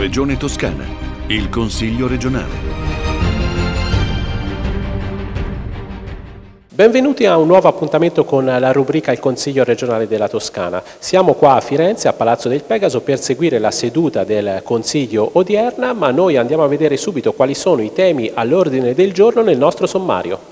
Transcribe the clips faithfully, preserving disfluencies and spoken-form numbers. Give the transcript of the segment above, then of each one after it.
Regione Toscana, il Consiglio regionale. Benvenuti a un nuovo appuntamento con la rubrica Il Consiglio regionale della Toscana. Siamo qua a Firenze, a Palazzo del Pegaso, per seguire la seduta del Consiglio odierna, ma noi andiamo a vedere subito quali sono i temi all'ordine del giorno nel nostro sommario.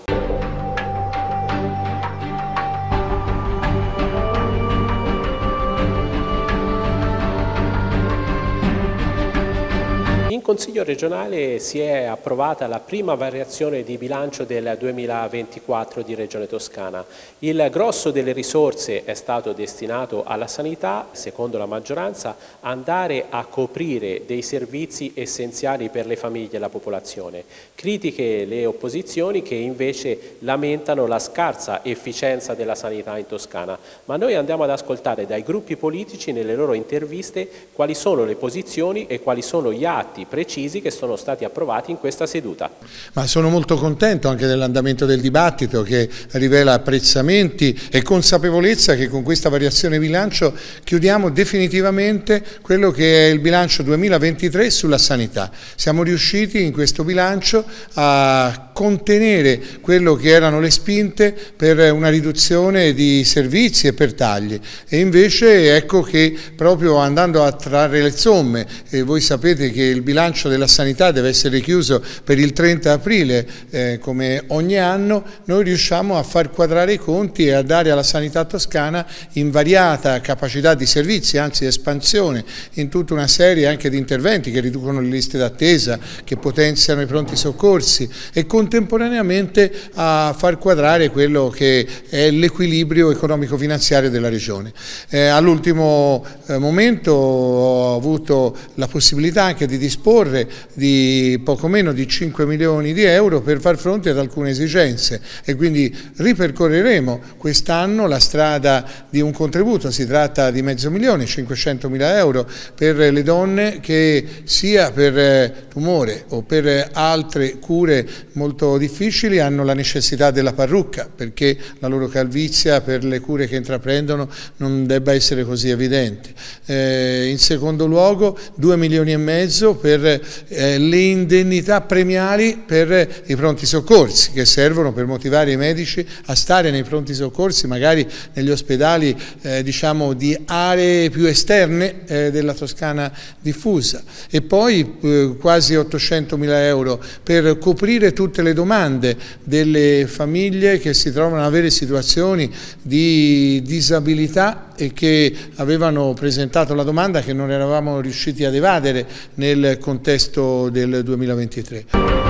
In Consiglio regionale si è approvata la prima variazione di bilancio del duemilaventiquattro di Regione Toscana. Il grosso delle risorse è stato destinato alla sanità, secondo la maggioranza, andare a coprire dei servizi essenziali per le famiglie e la popolazione. Critiche le opposizioni che invece lamentano la scarsa efficienza della sanità in Toscana. Ma noi andiamo ad ascoltare dai gruppi politici nelle loro interviste quali sono le posizioni e quali sono gli atti precisi che sono stati approvati in questa seduta. Ma sono molto contento anche dell'andamento del dibattito, che rivela apprezzamenti e consapevolezza che con questa variazione bilancio chiudiamo definitivamente quello che è il bilancio duemilaventitré sulla sanità. Siamo riusciti in questo bilancio a contenere quello che erano le spinte per una riduzione di servizi e per tagli, e invece ecco che proprio andando a trarre le somme, e voi sapete che il bilancio della sanità deve essere chiuso per il trenta aprile eh, come ogni anno, noi riusciamo a far quadrare i conti e a dare alla sanità toscana invariata capacità di servizi, anzi espansione in tutta una serie anche di interventi che riducono le liste d'attesa, che potenziano i pronti soccorsi e contemporaneamente a far quadrare quello che è l'equilibrio economico-finanziario della Regione. Eh, all'ultimo eh, momento ho avuto la possibilità anche di disporre di poco meno di cinque milioni di euro per far fronte ad alcune esigenze, e quindi ripercorreremo quest'anno la strada di un contributo. Si tratta di mezzo milione, cinquecentomila euro per le donne che sia per tumore o per altre cure molto difficili hanno la necessità della parrucca, perché la loro calvizia per le cure che intraprendono non debba essere così evidente. Eh, in secondo luogo due milioni e mezzo per eh, le indennità premiali per i pronti soccorsi, che servono per motivare i medici a stare nei pronti soccorsi, magari negli ospedali eh, diciamo di aree più esterne eh, della Toscana diffusa, e poi eh, quasi ottocentomila euro per coprire tutte le domande delle famiglie che si trovano ad avere situazioni di disabilità e che avevano presentato la domanda che non eravamo riusciti ad evadere nel contesto del duemilaventitré.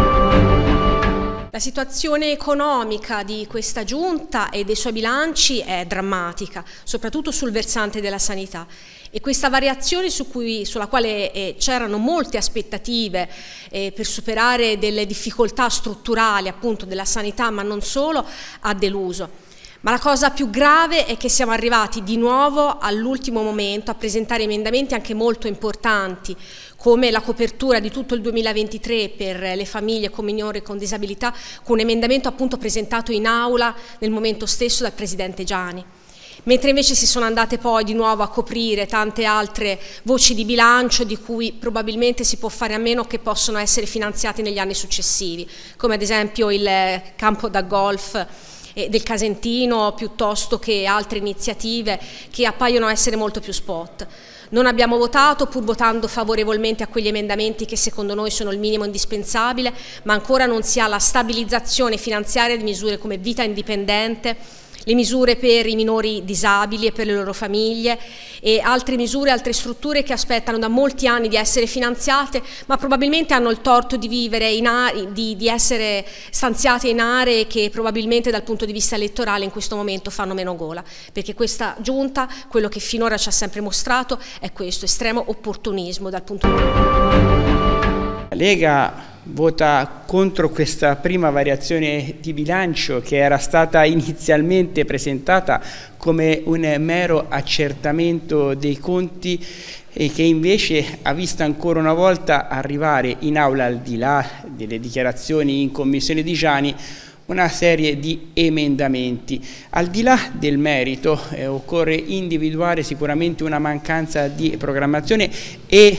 La situazione economica di questa giunta e dei suoi bilanci è drammatica, soprattutto sul versante della sanità. E questa variazione su cui, sulla quale eh, c'erano molte aspettative eh, per superare delle difficoltà strutturali appunto della sanità, ma non solo, ha deluso. Ma la cosa più grave è che siamo arrivati di nuovo all'ultimo momento a presentare emendamenti anche molto importanti, come la copertura di tutto il duemilaventitré per le famiglie con minori con disabilità, con un emendamento appunto presentato in aula nel momento stesso dal Presidente Giani. Mentre invece si sono andate poi di nuovo a coprire tante altre voci di bilancio di cui probabilmente si può fare a meno, che possono essere finanziate negli anni successivi, come ad esempio il campo da golf del Casentino, piuttosto che altre iniziative che appaiono essere molto più spot. Non abbiamo votato, pur votando favorevolmente a quegli emendamenti che secondo noi sono il minimo indispensabile, ma ancora non si ha la stabilizzazione finanziaria di misure come vita indipendente, le misure per i minori disabili e per le loro famiglie e altre misure, altre strutture che aspettano da molti anni di essere finanziate, ma probabilmente hanno il torto di vivere in aree, di, di essere stanziate in aree che probabilmente dal punto di vista elettorale in questo momento fanno meno gola, perché questa giunta, quello che finora ci ha sempre mostrato è questo estremo opportunismo dal punto di vista. La Lega vota contro questa prima variazione di bilancio, che era stata inizialmente presentata come un mero accertamento dei conti e che invece ha visto ancora una volta arrivare in aula, al di là delle dichiarazioni in commissione di Giani, una serie di emendamenti. Al di là del merito eh, occorre individuare sicuramente una mancanza di programmazione e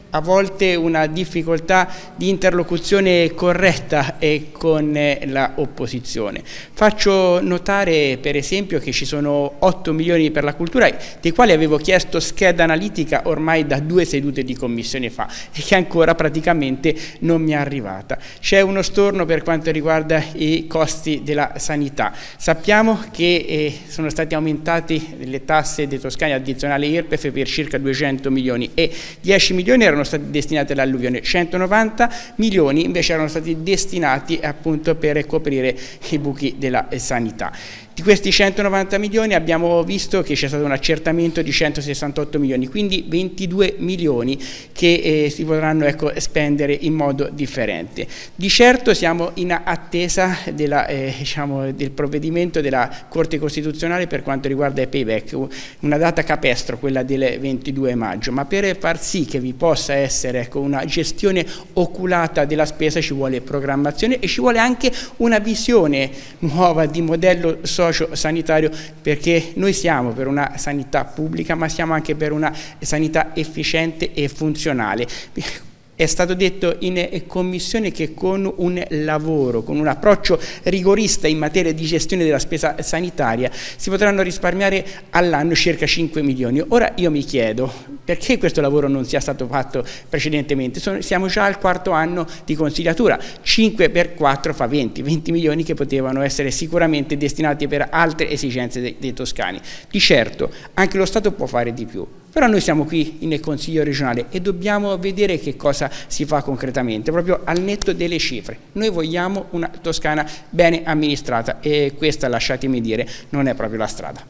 a volte una difficoltà di interlocuzione corretta e con la opposizione. Faccio notare per esempio che ci sono otto milioni per la cultura, dei quali avevo chiesto scheda analitica ormai da due sedute di commissione fa e che ancora praticamente non mi è arrivata. C'è uno storno per quanto riguarda i costi della sanità. Sappiamo che eh, sono stati aumentati le tasse dei toscani addizionali I R P E F per circa duecento milioni e dieci milioni erano stati destinati all'alluvione, centonovanta milioni invece erano stati destinati appunto per coprire i buchi della sanità. Di questi centonovanta milioni abbiamo visto che c'è stato un accertamento di centosessantotto milioni, quindi ventidue milioni che eh, si potranno ecco, spendere in modo differente. Di certo siamo in attesa della, eh, diciamo, del provvedimento della Corte Costituzionale per quanto riguarda i payback, una data capestro, quella del ventidue maggio, ma per far sì che vi possa essere ecco, una gestione oculata della spesa ci vuole programmazione e ci vuole anche una visione nuova di modello socio-sanitario, perché noi siamo per una sanità pubblica ma siamo anche per una sanità efficiente e funzionale. È stato detto in commissione che con un lavoro, con un approccio rigorista in materia di gestione della spesa sanitaria si potranno risparmiare all'anno circa cinque milioni. Ora io mi chiedo perché questo lavoro non sia stato fatto precedentemente. Sono, siamo già al quarto anno di consigliatura, cinque per quattro fa venti, venti milioni che potevano essere sicuramente destinati per altre esigenze dei, dei toscani. Di certo anche lo Stato può fare di più. Però noi siamo qui nel Consiglio regionale e dobbiamo vedere che cosa si fa concretamente, proprio al netto delle cifre. Noi vogliamo una Toscana bene amministrata e questa, lasciatemi dire, non è proprio la strada.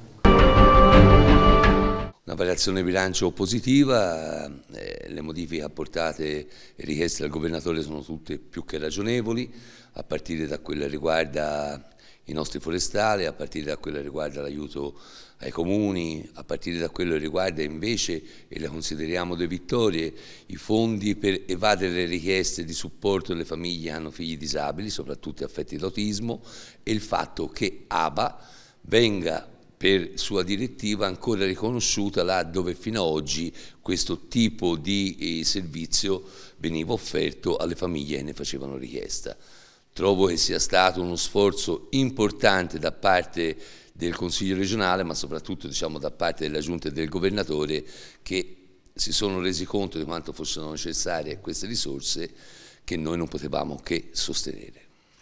Una variazione bilancio positiva, eh, le modifiche apportate e richieste dal governatore sono tutte più che ragionevoli, a partire da quella che riguarda i nostri forestali, a partire da quello che riguarda l'aiuto ai comuni, a partire da quello che riguarda invece, e le consideriamo due vittorie, i fondi per evadere le richieste di supporto delle famiglie che hanno figli disabili, soprattutto affetti da autismo, e il fatto che A B A venga per sua direttiva ancora riconosciuta là dove fino ad oggi questo tipo di eh, servizio veniva offerto alle famiglie che ne facevano richiesta. Trovo che sia stato uno sforzo importante da parte del Consiglio regionale, ma soprattutto diciamo, da parte della Giunta e del Governatore, che si sono resi conto di quanto fossero necessarie queste risorse che noi non potevamo che sostenere.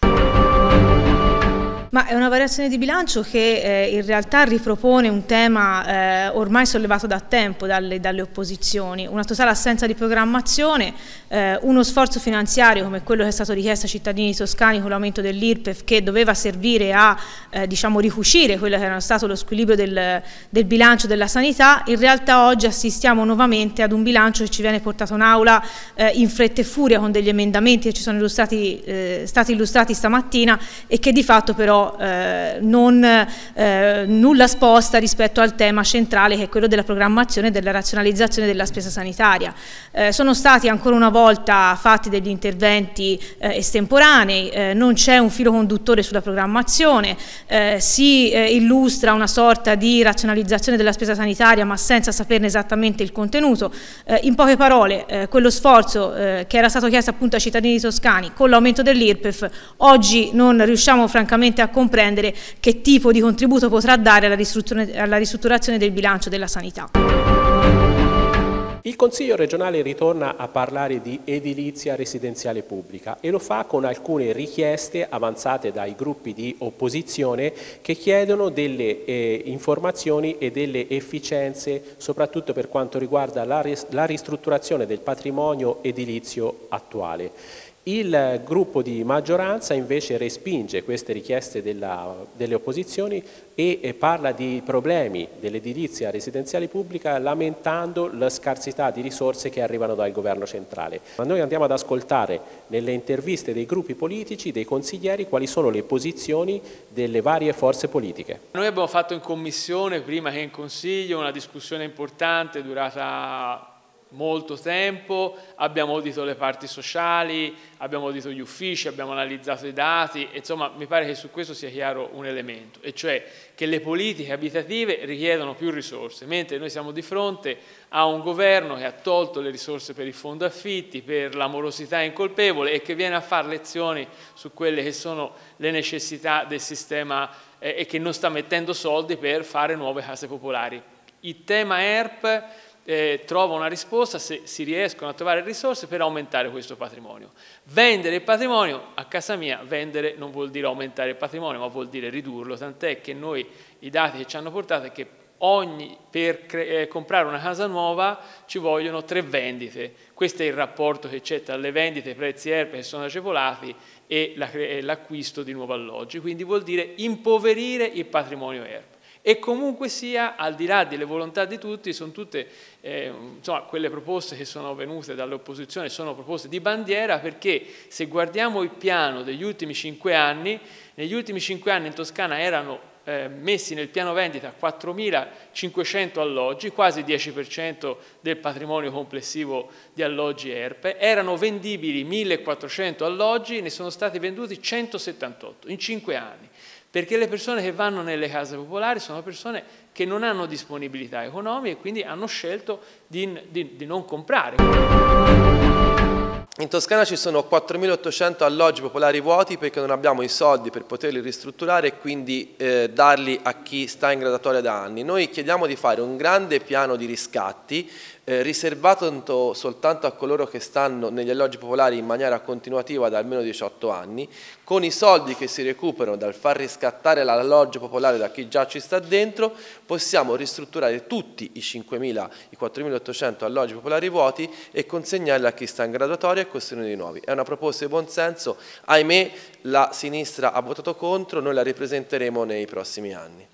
Ma è una variazione di bilancio che eh, in realtà ripropone un tema eh, ormai sollevato da tempo dalle, dalle opposizioni, una totale assenza di programmazione, eh, uno sforzo finanziario come quello che è stato richiesto ai cittadini toscani con l'aumento dell'I R P E F che doveva servire a eh, diciamo, ricucire quello che era stato lo squilibrio del, del bilancio della sanità. In realtà oggi assistiamo nuovamente ad un bilancio che ci viene portato in aula eh, in fretta e furia con degli emendamenti che ci sono illustrati, eh, stati illustrati stamattina e che di fatto però Eh, non eh, nulla sposta rispetto al tema centrale che è quello della programmazione e della razionalizzazione della spesa sanitaria. Eh, sono stati ancora una volta fatti degli interventi eh, estemporanei, eh, non c'è un filo conduttore sulla programmazione, eh, si eh, illustra una sorta di razionalizzazione della spesa sanitaria ma senza saperne esattamente il contenuto. Eh, in poche parole, eh, quello sforzo eh, che era stato chiesto appunto ai cittadini toscani con l'aumento dell'I R P E F oggi non riusciamo francamente a comprendere che tipo di contributo potrà dare alla ristrutturazione, alla ristrutturazione del bilancio della sanità. Il Consiglio regionale ritorna a parlare di edilizia residenziale pubblica e lo fa con alcune richieste avanzate dai gruppi di opposizione che chiedono delle eh, informazioni e delle efficienze soprattutto per quanto riguarda la, la ristrutturazione del patrimonio edilizio attuale. Il gruppo di maggioranza invece respinge queste richieste della, delle opposizioni e, e parla di problemi dell'edilizia residenziale pubblica lamentando la scarsità di risorse che arrivano dal governo centrale. Ma noi andiamo ad ascoltare nelle interviste dei gruppi politici, dei consiglieri, quali sono le posizioni delle varie forze politiche. Noi abbiamo fatto in commissione, prima che in consiglio, una discussione importante durata molto tempo, abbiamo audito le parti sociali, abbiamo audito gli uffici, abbiamo analizzato i dati, insomma mi pare che su questo sia chiaro un elemento, e cioè che le politiche abitative richiedono più risorse, mentre noi siamo di fronte a un governo che ha tolto le risorse per il fondo affitti, per la morosità incolpevole, e che viene a fare lezioni su quelle che sono le necessità del sistema eh, e che non sta mettendo soldi per fare nuove case popolari. Il tema E R P Eh, trova una risposta se si riescono a trovare risorse per aumentare questo patrimonio. Vendere il patrimonio, a casa mia, vendere non vuol dire aumentare il patrimonio, ma vuol dire ridurlo, tant'è che noi, i dati che ci hanno portato è che ogni, per eh, comprare una casa nuova ci vogliono tre vendite. Questo è il rapporto che c'è tra le vendite, i prezzi E R P che sono agevolati e l'acquisto di nuovi alloggi, quindi vuol dire impoverire il patrimonio E R P. E comunque sia, al di là delle volontà di tutti, sono tutte eh, insomma, quelle proposte che sono venute dalle opposizioni, sono proposte di bandiera, perché se guardiamo il piano degli ultimi cinque anni, negli ultimi cinque anni in Toscana erano eh, messi nel piano vendita quattromilacinquecento alloggi, quasi il dieci per cento del patrimonio complessivo di alloggi E R P, erano vendibili millequattrocento alloggi, ne sono stati venduti centosettantotto in cinque anni. Perché le persone che vanno nelle case popolari sono persone che non hanno disponibilità economiche e quindi hanno scelto di, di, di non comprare. In Toscana ci sono quattromilaottocento alloggi popolari vuoti perché non abbiamo i soldi per poterli ristrutturare e quindi eh, darli a chi sta in graduatoria da anni. Noi chiediamo di fare un grande piano di riscatti eh, riservato soltanto a coloro che stanno negli alloggi popolari in maniera continuativa da almeno diciotto anni, con i soldi che si recuperano dal far riscattare l'alloggio popolare da chi già ci sta dentro, possiamo ristrutturare tutti i cinquemila, i quattromilaottocento alloggi popolari vuoti e consegnarli a chi sta in graduatoria e costruire di nuovi. È una proposta di buon senso, ahimè la sinistra ha votato contro, noi la ripresenteremo nei prossimi anni.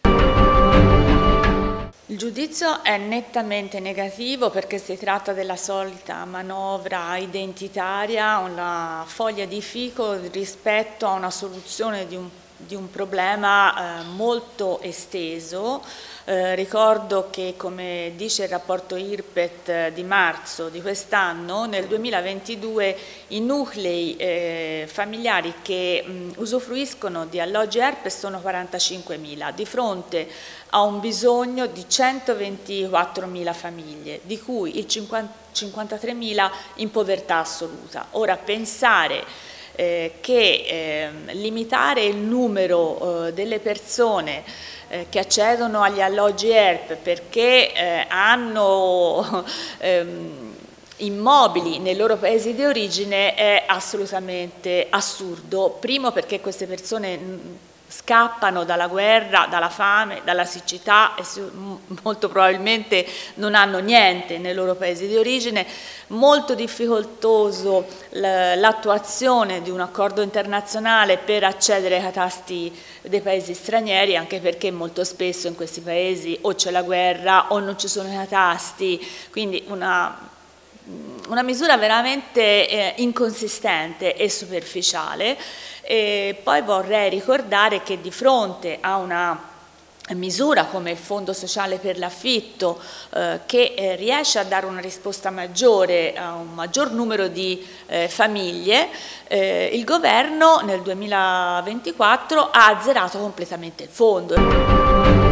Il giudizio è nettamente negativo perché si tratta della solita manovra identitaria, una foglia di fico rispetto a una soluzione di un, di un problema eh, molto esteso. Eh, ricordo che, come dice il rapporto I R P E T di marzo di quest'anno, nel duemilaventidue i nuclei eh, familiari che mh, usufruiscono di alloggi E R P E sono quarantacinquemila, di fronte a un bisogno di centoventiquattromila famiglie, di cui il cinquantatremila in povertà assoluta. Ora, pensare eh, che eh, limitare il numero eh, delle persone eh, che accedono agli alloggi E R P perché eh, hanno ehm, immobili nei loro paesi di origine è assolutamente assurdo. Primo, perché queste persone scappano dalla guerra, dalla fame, dalla siccità e molto probabilmente non hanno niente nei loro paesi di origine. Molto difficoltoso l'attuazione di un accordo internazionale per accedere ai catasti dei paesi stranieri, anche perché molto spesso in questi paesi o c'è la guerra o non ci sono i catasti, quindi una una misura veramente eh, inconsistente e superficiale. E poi vorrei ricordare che di fronte a una misura come il Fondo Sociale per l'Affitto eh, che eh, riesce a dare una risposta maggiore a un maggior numero di eh, famiglie, eh, il governo nel duemilaventiquattro ha azzerato completamente il fondo.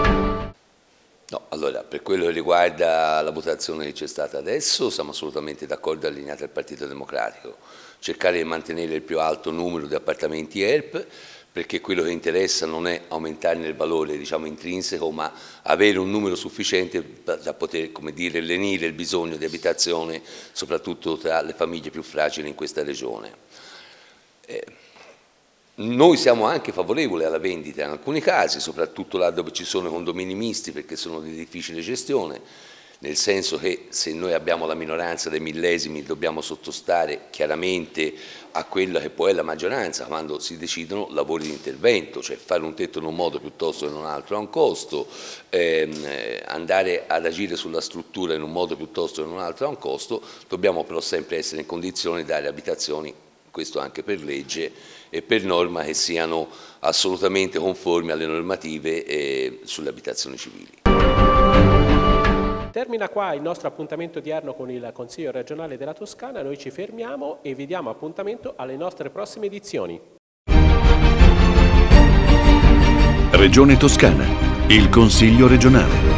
No, allora, per quello che riguarda la votazione che c'è stata adesso, siamo assolutamente d'accordo e allineati al Partito Democratico. Cercare di mantenere il più alto numero di appartamenti E R P, perché quello che interessa non è aumentarne il valore, diciamo, intrinseco, ma avere un numero sufficiente da poter, come dire, lenire il bisogno di abitazione, soprattutto tra le famiglie più fragili in questa regione. Eh, Noi siamo anche favorevoli alla vendita in alcuni casi, soprattutto là dove ci sono condomini misti perché sono di difficile gestione, nel senso che se noi abbiamo la minoranza dei millesimi dobbiamo sottostare chiaramente a quella che poi è la maggioranza quando si decidono lavori di intervento, cioè fare un tetto in un modo piuttosto che in un altro ha un costo, ehm, andare ad agire sulla struttura in un modo piuttosto che in un altro ha un costo, dobbiamo però sempre essere in condizione di dare abitazioni, questo anche per legge e per norma, che siano assolutamente conformi alle normative eh, sulle abitazioni civili. Termina qua il nostro appuntamento odierno con il Consiglio regionale della Toscana, noi ci fermiamo e vi diamo appuntamento alle nostre prossime edizioni. Regione Toscana, il Consiglio regionale.